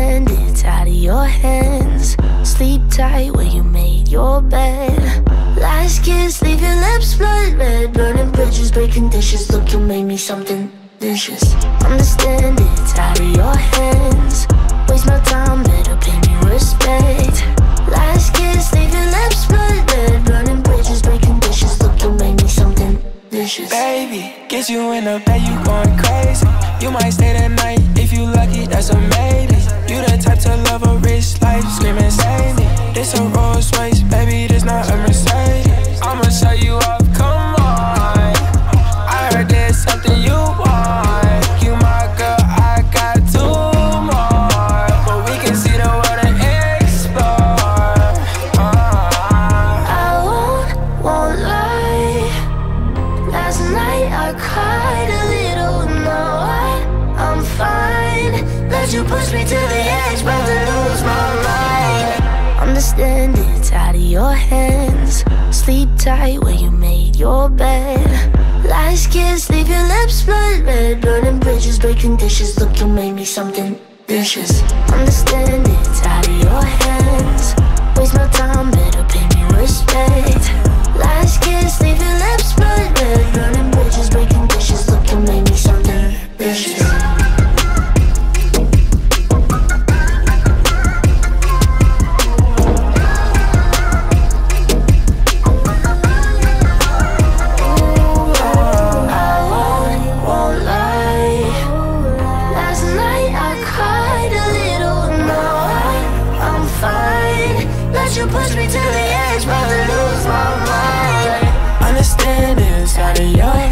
Understand it's out of your hands. Sleep tight where you made your bed. Last kiss, leave your lips blood red. Burning bridges, breaking dishes. Look, you made me something vicious. Understand it's out of your hands. Waste my time, better pay me respect. Last kiss, leave your lips blood red. Burning bridges, breaking dishes. Look, you made me something vicious. Baby, get you in the bed, you going crazy. You might stay the night, if you lucky, that's a maybe. You the type to love a rich life, screaming save me. This a Rolls Royce, baby, this not a Mercedes. I'ma show you off, come on. I heard there's something you want. You my girl, I got two more, but we can see the world and explore. I won't lie. Last night I cried a little. Now I'm fine. Let you push me to the edge, about to lose my mind. Understand it's out of your hands. Sleep tight where you made your bed. Last kiss, leave your lips blood red. Burning bridges, breaking dishes. Look, you made me something vicious. Understand it's out of your hands. Waste my time, better pay me respect. Last kiss, leave your lips blood red. Burning bridges, breaking dishes. Look, you made me something vicious. You push me to the edge, about to lose my mind. Understand it's out of your